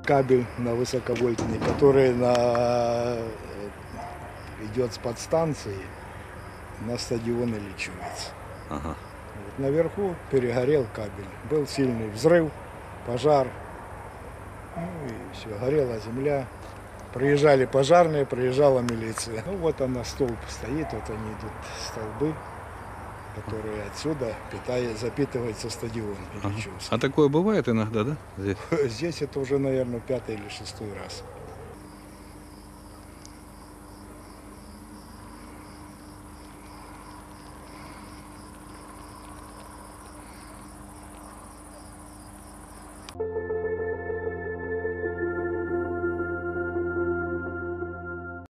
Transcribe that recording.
кабель на высоковольтный, который идет с подстанции на стадион Ильичевец. Ага. Вот наверху перегорел кабель. Был сильный взрыв, пожар. Ну и все, горела земля. Приезжали пожарные, приезжала милиция. Ну вот она, столб стоит, вот они идут, столбы, которые отсюда запитывается стадион Ильичевский. А такое бывает иногда, да? Здесь? Здесь это уже, наверное, 5-й или 6-й раз.